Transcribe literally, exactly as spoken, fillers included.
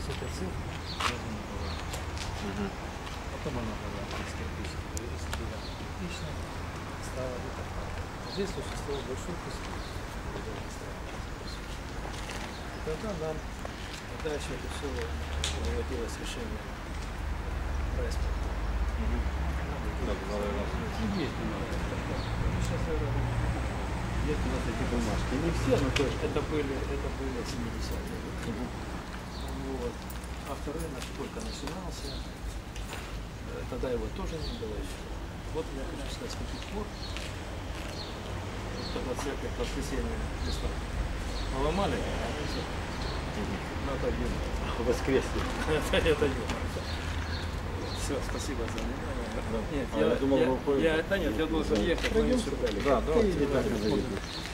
здесь эта цепь должна была. Угу. Потом она была из кирпичной. Если была кирпичная, стала вот такая. А здесь существовал большой кусок. Тогда нам, дальше это все выводилось решение транспорта. Так, Есть у нас. Сейчас есть у нас эти бумажки. Не все, но тоже. это были, это были семидесятые годы. Вот. Авторынок только начинался. Э, Тогда его тоже не было еще. Вот я хочу сказать, с каких пор. Вот когда церковь в воскресенье Христа поломали, а они все на один. Воскресли. Это это не. Все, спасибо за внимание. Нет, А я, я думал, я, вы уходите. я, да нет, я должен ехать. но я сюда. Да, давайте.